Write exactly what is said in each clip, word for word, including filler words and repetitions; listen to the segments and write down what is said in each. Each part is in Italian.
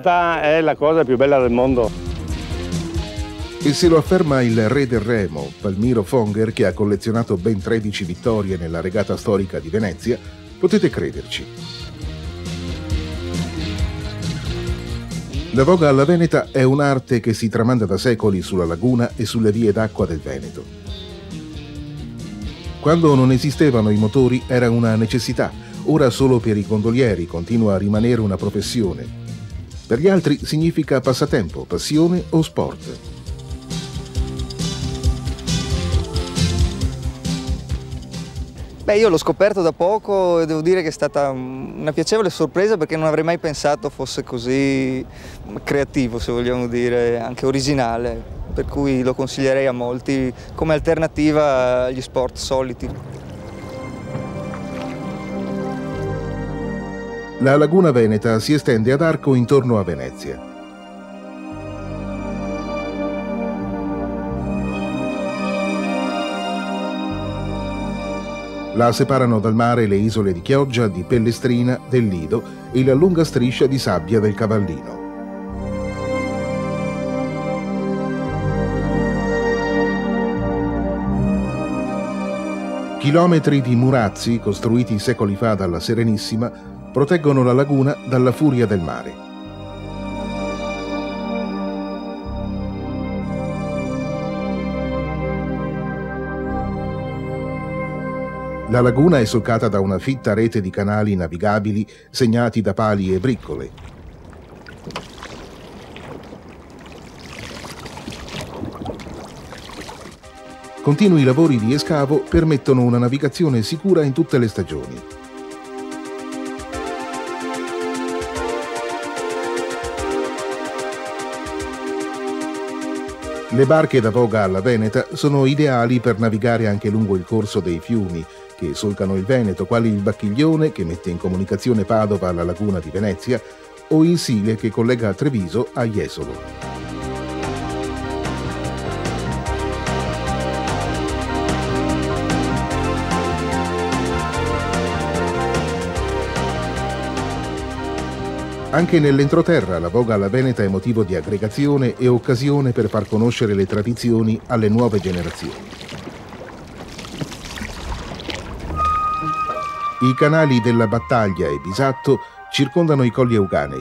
questa è la cosa più bella del mondo. E se lo afferma il re del remo, Palmiro Fonger, che ha collezionato ben tredici vittorie nella regata storica di Venezia, potete crederci. La voga alla veneta è un'arte che si tramanda da secoli sulla laguna e sulle vie d'acqua del Veneto. Quando non esistevano i motori era una necessità, ora solo per i gondolieri continua a rimanere una professione. Per gli altri significa passatempo, passione o sport. Beh, io l'ho scoperto da poco e devo dire che è stata una piacevole sorpresa perché non avrei mai pensato fosse così creativo, se vogliamo dire, anche originale, per cui lo consiglierei a molti come alternativa agli sport soliti. La laguna veneta si estende ad arco intorno a Venezia. La separano dal mare le isole di Chioggia, di Pellestrina, del Lido e la lunga striscia di sabbia del Cavallino. Chilometri di murazzi, costruiti secoli fa dalla Serenissima, proteggono la laguna dalla furia del mare. La laguna è solcata da una fitta rete di canali navigabili segnati da pali e briccole. Continui lavori di escavo permettono una navigazione sicura in tutte le stagioni. Le barche da voga alla veneta sono ideali per navigare anche lungo il corso dei fiumi che solcano il Veneto, quali il Bacchiglione, che mette in comunicazione Padova alla laguna di Venezia, o il Sile, che collega Treviso a Jesolo. Anche nell'entroterra la voga alla veneta è motivo di aggregazione e occasione per far conoscere le tradizioni alle nuove generazioni. I canali della Battaglia e Bisatto circondano i colli Euganei.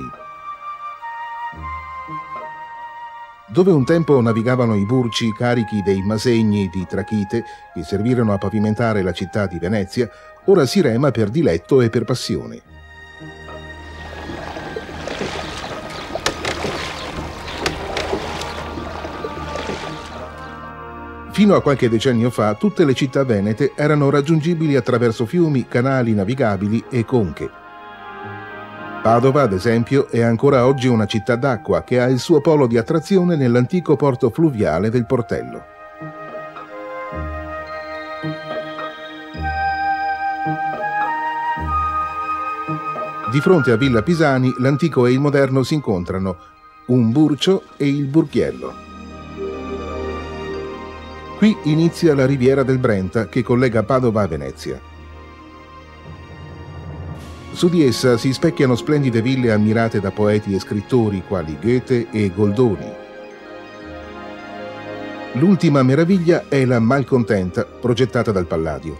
Dove un tempo navigavano i burci carichi dei masegni di trachite che servirono a pavimentare la città di Venezia, ora si rema per diletto e per passione. Fino a qualche decennio fa, tutte le città venete erano raggiungibili attraverso fiumi, canali navigabili e conche. Padova, ad esempio, è ancora oggi una città d'acqua che ha il suo polo di attrazione nell'antico porto fluviale del Portello. Di fronte a Villa Pisani, l'antico e il moderno si incontrano, un burcio e il Burchiello. Qui inizia la riviera del Brenta che collega Padova a Venezia. Su di essa si specchiano splendide ville ammirate da poeti e scrittori quali Goethe e Goldoni. L'ultima meraviglia è la Malcontenta, progettata dal Palladio.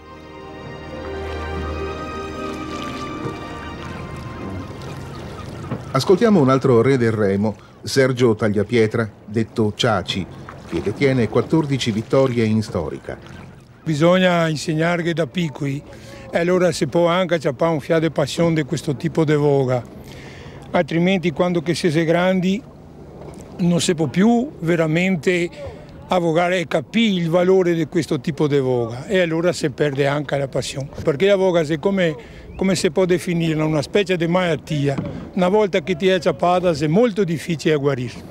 Ascoltiamo un altro re del remo, Sergio Tagliapietra, detto Ciaci, che detiene quattordici vittorie in storica. Bisogna insegnare da piccoli e allora si può anche acciappare un fiato di passione di questo tipo di voga. Altrimenti quando che si è grandi non si può più veramente avvogare e capire il valore di questo tipo di voga e allora si perde anche la passione. Perché la voga è come, come si può definirla, una specie di malattia. Una volta che ti è acciappata è molto difficile a guarire.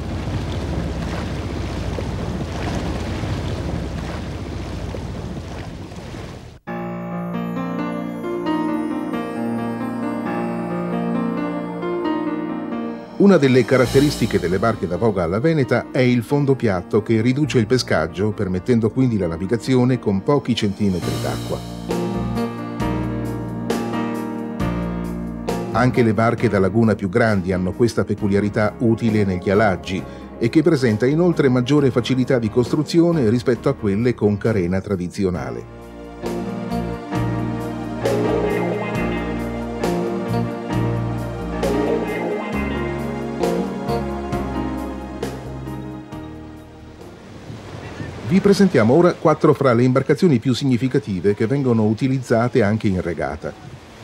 Una delle caratteristiche delle barche da voga alla veneta è il fondo piatto che riduce il pescaggio, permettendo quindi la navigazione con pochi centimetri d'acqua. Anche le barche da laguna più grandi hanno questa peculiarità utile negli alaggi e che presenta inoltre maggiore facilità di costruzione rispetto a quelle con carena tradizionale. Vi presentiamo ora quattro fra le imbarcazioni più significative che vengono utilizzate anche in regata.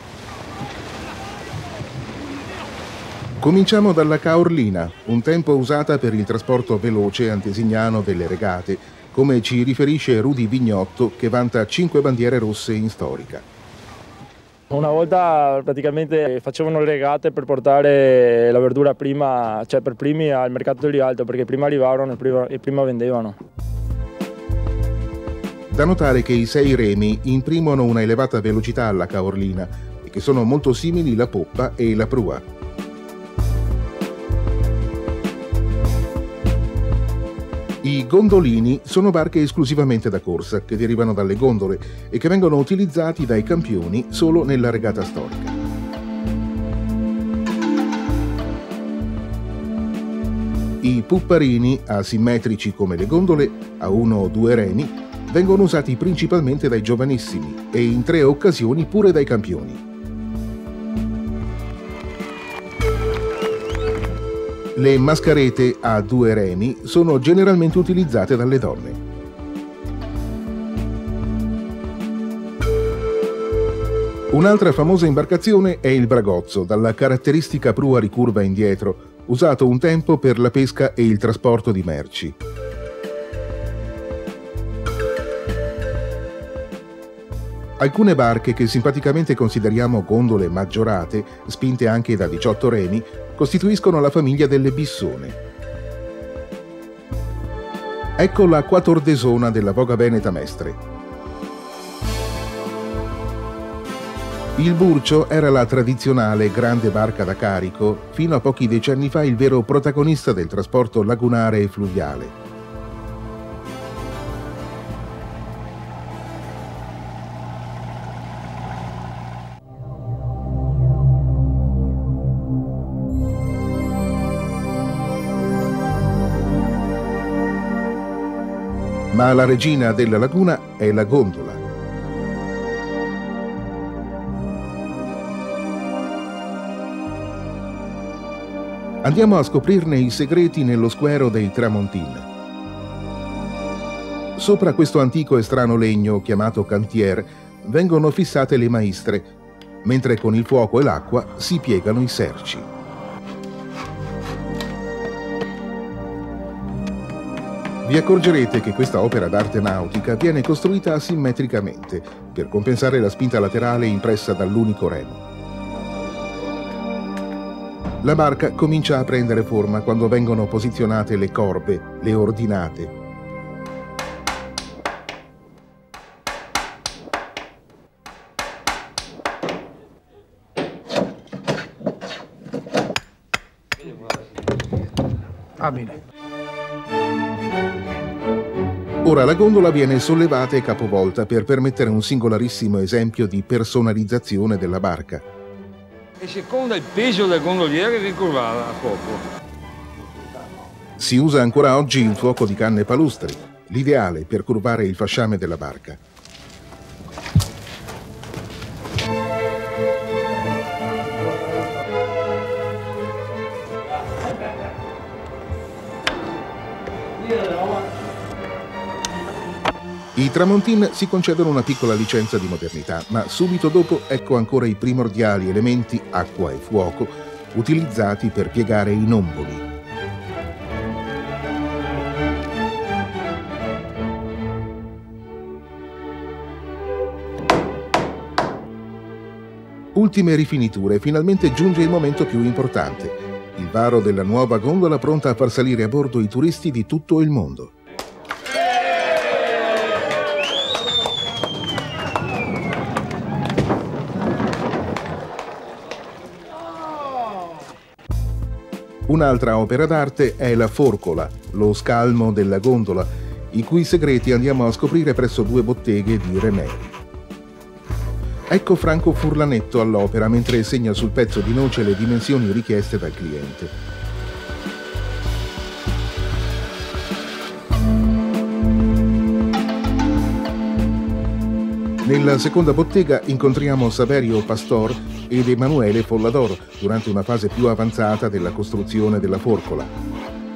Cominciamo dalla Caorlina, un tempo usata per il trasporto veloce antesignano delle regate, come ci riferisce Rudy Vignotto, che vanta cinque bandiere rosse in storica. Una volta praticamente facevano le regate per portare la verdura prima, cioè per primi al mercato di Rialto, perché prima arrivavano e prima, e prima vendevano. Da notare che i sei remi imprimono una elevata velocità alla Caorlina e che sono molto simili la poppa e la prua. I gondolini sono barche esclusivamente da corsa, che derivano dalle gondole e che vengono utilizzati dai campioni solo nella regata storica. I pupparini, asimmetrici come le gondole, a uno o due remi, vengono usati principalmente dai giovanissimi e in tre occasioni pure dai campioni. Le mascarete a due remi sono generalmente utilizzate dalle donne. Un'altra famosa imbarcazione è il bragozzo, dalla caratteristica prua ricurva indietro, usato un tempo per la pesca e il trasporto di merci. Alcune barche che simpaticamente consideriamo gondole maggiorate, spinte anche da diciotto remi, costituiscono la famiglia delle bissone. Ecco la quattordesona della Voga Veneta Mestre. Il Burcio era la tradizionale grande barca da carico, fino a pochi decenni fa il vero protagonista del trasporto lagunare e fluviale. Ma la regina della laguna è la gondola. Andiamo a scoprirne i segreti nello squero dei Tramontin. Sopra questo antico e strano legno chiamato cantier vengono fissate le maistre, mentre con il fuoco e l'acqua si piegano i serci. Vi accorgerete che questa opera d'arte nautica viene costruita asimmetricamente per compensare la spinta laterale impressa dall'unico remo. La barca comincia a prendere forma quando vengono posizionate le corbe, le ordinate. Ah, bene. Ora la gondola viene sollevata e capovolta per permettere un singolarissimo esempio di personalizzazione della barca. E secondo il peso del gondoliere ricurvava a poco. Si usa ancora oggi il fuoco di canne palustri, l'ideale per curvare il fasciame della barca. I Tramontin si concedono una piccola licenza di modernità, ma subito dopo ecco ancora i primordiali elementi, acqua e fuoco, utilizzati per piegare i nomboli. Ultime rifiniture, finalmente giunge il momento più importante. Il varo della nuova gondola pronta a far salire a bordo i turisti di tutto il mondo. Un'altra opera d'arte è la forcola, lo scalmo della gondola, i cui segreti andiamo a scoprire presso due botteghe di René. Ecco Franco Furlanetto all'opera mentre segna sul pezzo di noce le dimensioni richieste dal cliente. Nella seconda bottega incontriamo Saverio Pastor ed Emanuele Follador durante una fase più avanzata della costruzione della forcola.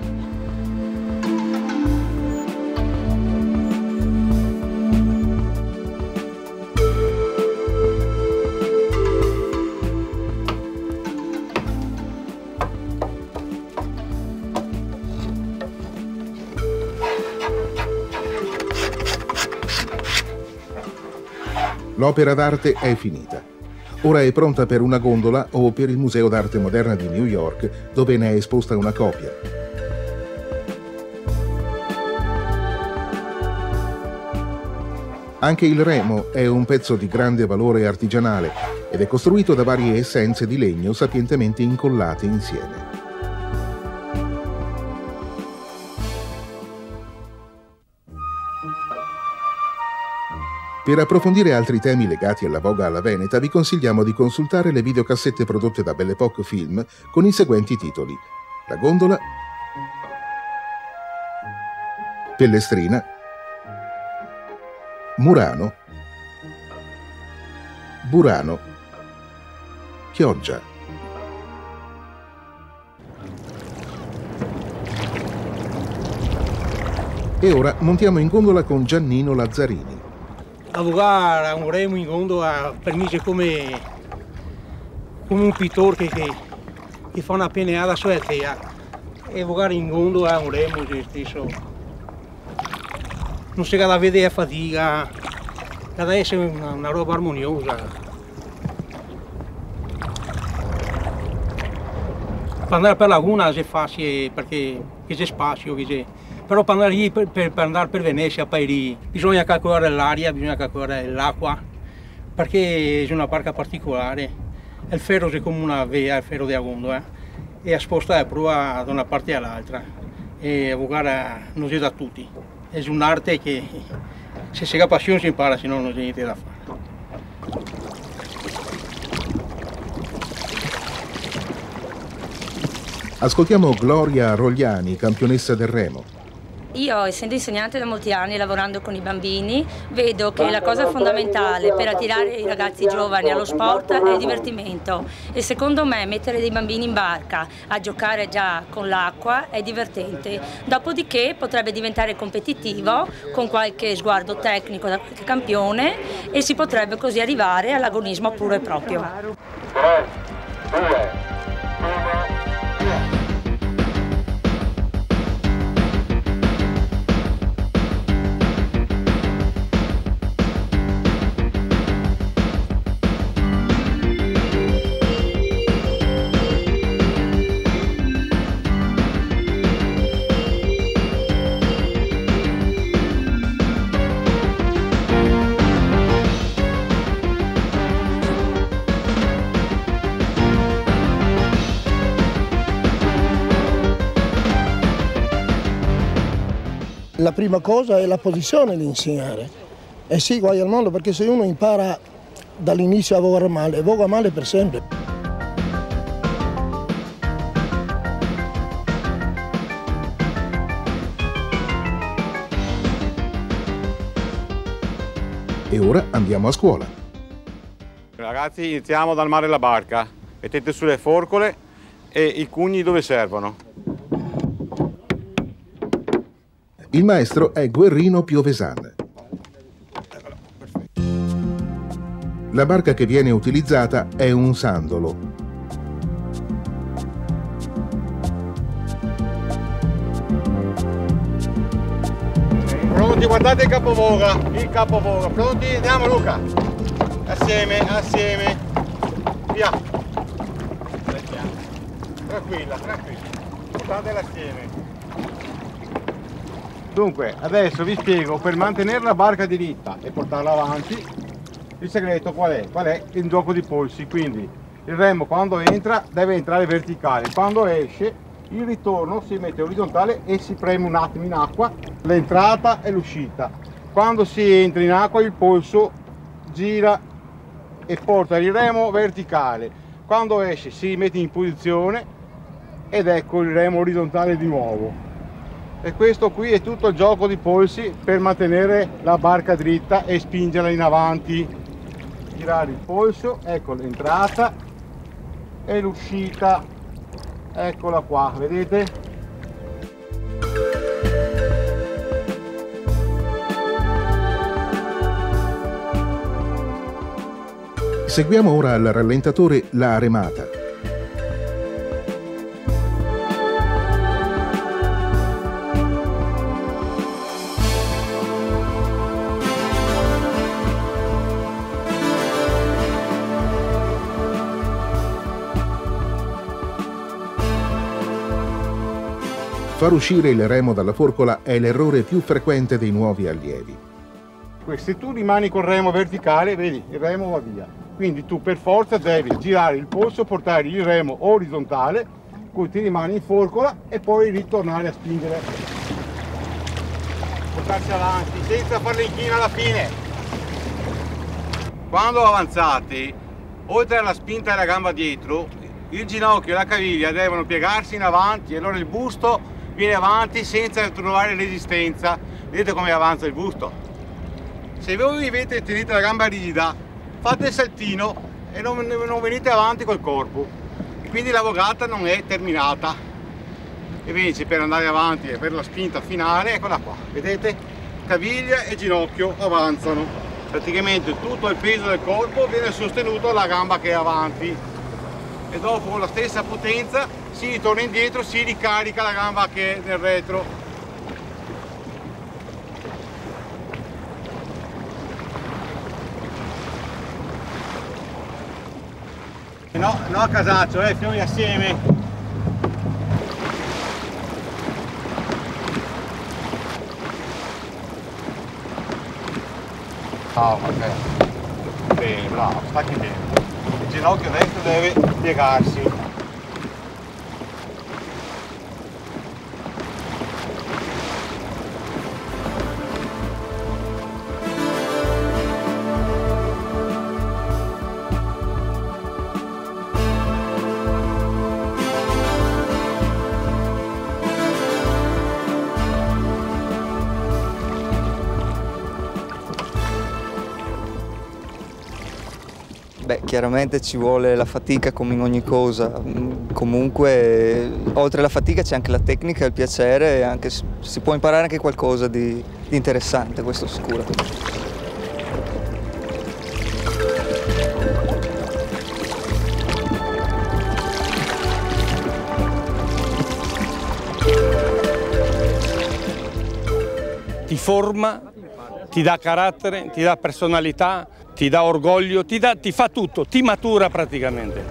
L'opera d'arte è finita. Ora è pronta per una gondola o per il Museo d'Arte Moderna di New York, dove ne è esposta una copia. Anche il remo è un pezzo di grande valore artigianale ed è costruito da varie essenze di legno sapientemente incollate insieme. Per approfondire altri temi legati alla voga alla veneta vi consigliamo di consultare le videocassette prodotte da Belle Époque Film con i seguenti titoli: La gondola, Pellestrina, Murano, Burano, Chioggia. E ora montiamo in gondola con Giannino Lazzarini. Lavorare a un remo in gondola per me è come, come un pittore che, che, che fa una penneata sulla terra. E lavorare in gondola a un remo è stesso. Non si da vedere a fatica, deve essere una, una roba armoniosa. Per andare per laguna è facile perché c'è spazio, c'è. Però per andare, lì, per, per, per andare per Venezia, poi lì, bisogna calcolare l'aria, bisogna calcolare l'acqua, perché è una barca particolare. Il ferro è come una via, il ferro della gondola, e sposta la prua da una parte all'altra. E a vogare non è da tutti. È un'arte che se si ha passione si impara, se no non c'è niente da fare. Ascoltiamo Gloria Rogliani, campionessa del remo. Io, essendo insegnante da molti anni, lavorando con i bambini, vedo che la cosa fondamentale per attirare i ragazzi giovani allo sport è il divertimento, e secondo me mettere dei bambini in barca a giocare già con l'acqua è divertente. Dopodiché potrebbe diventare competitivo con qualche sguardo tecnico da qualche campione e si potrebbe così arrivare all'agonismo puro e proprio. tre, due, uno. La prima cosa è la posizione di insegnare. E sì, guai al mondo, perché se uno impara dall'inizio a vogare male, voga male per sempre. E ora andiamo a scuola. Ragazzi, iniziamo dal mare la barca. Mettete sulle forcole e i cugni dove servono. Il maestro è Guerrino Piovesan. La barca che viene utilizzata è un sandolo. Pronti, guardate il capovoga, il capovoga. Pronti? Andiamo Luca. Assieme, assieme. Via. Tranquilla, tranquilla. Guardate l'assieme. Dunque, adesso vi spiego, per mantenere la barca diritta e portarla avanti, il segreto qual è? Qual è il gioco di polsi? Quindi il remo quando entra deve entrare verticale, quando esce il ritorno si mette orizzontale e si preme un attimo in acqua, l'entrata e l'uscita. Quando si entra in acqua il polso gira e porta il remo verticale. Quando esce si mette in posizione ed ecco il remo orizzontale di nuovo. E questo qui è tutto il gioco di polsi per mantenere la barca dritta e spingerla in avanti. Girare il polso, ecco l'entrata e l'uscita, eccola qua, vedete? Seguiamo ora al rallentatore la remata. Far uscire il remo dalla forcola è l'errore più frequente dei nuovi allievi. Se tu rimani col remo verticale, vedi, il remo va via. Quindi tu per forza devi girare il polso, portare il remo orizzontale, cui ti rimani in forcola e poi ritornare a spingere. Portarsi avanti senza fare l'inchino alla fine. Quando avanzate, oltre alla spinta della gamba dietro, il ginocchio e la caviglia devono piegarsi in avanti e allora il busto viene avanti senza trovare resistenza. Vedete come avanza il busto? Se voi vivete e tenete la gamba rigida, fate il saltino e non, non venite avanti col corpo. Quindi la vogata non è terminata. E invece per andare avanti e per la spinta finale, eccola qua, vedete? Caviglia e ginocchio avanzano. Praticamente tutto il peso del corpo viene sostenuto dalla gamba che è avanti. E dopo con la stessa potenza si ritorna indietro, si ricarica la gamba che è nel retro. No, no a casaccio, eh, fiumi assieme. Oh, ok. Bene, bravo, stacchi bene. Il ginocchio destro deve piegarsi. Beh, chiaramente ci vuole la fatica come in ogni cosa, comunque oltre alla fatica c'è anche la tecnica e il piacere e anche, si può imparare anche qualcosa di, di interessante, questo sicuro. Ti forma, ti dà carattere, ti dà personalità, ti dà orgoglio, ti, dà, ti fa tutto, ti matura praticamente.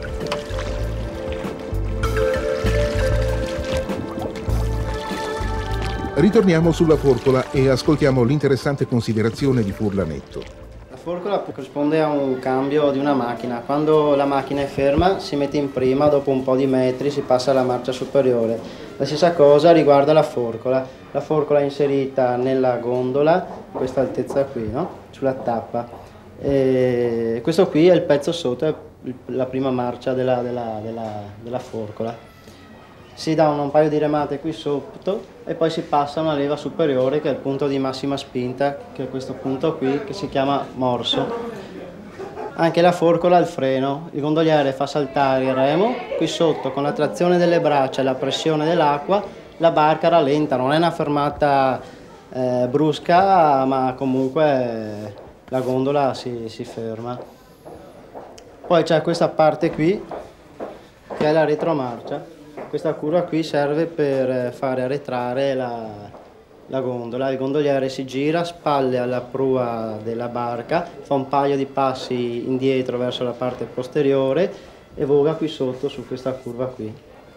Ritorniamo sulla forcola e ascoltiamo l'interessante considerazione di Furlanetto. La forcola corrisponde a un cambio di una macchina. Quando la macchina è ferma si mette in prima, dopo un po' di metri si passa alla marcia superiore. La stessa cosa riguarda la forcola. La forcola è inserita nella gondola, a questa altezza qui, no? Sulla tappa. E questo qui è il pezzo sotto, è la prima marcia della, della, della, della forcola. Si dà un, un paio di remate qui sotto e poi si passa a una leva superiore che è il punto di massima spinta, che è questo punto qui che si chiama morso. Anche la forcola ha il freno, il gondoliere fa saltare il remo, qui sotto con la trazione delle braccia e la pressione dell'acqua la barca rallenta, non è una fermata eh, brusca ma comunque la gondola si, si ferma. Poi c'è questa parte qui che è la retromarcia. Questa curva qui serve per fare arretrare la, la gondola. Il gondoliere si gira, spalle alla prua della barca, fa un paio di passi indietro verso la parte posteriore e voga qui sotto su questa curva qui.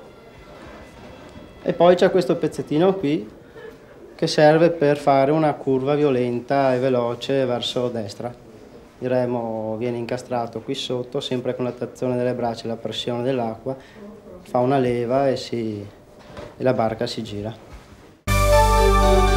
E poi c'è questo pezzettino qui che serve per fare una curva violenta e veloce verso destra. Il remo viene incastrato qui sotto, sempre con la trazione delle braccia e la pressione dell'acqua, fa una leva e, si, e la barca si gira.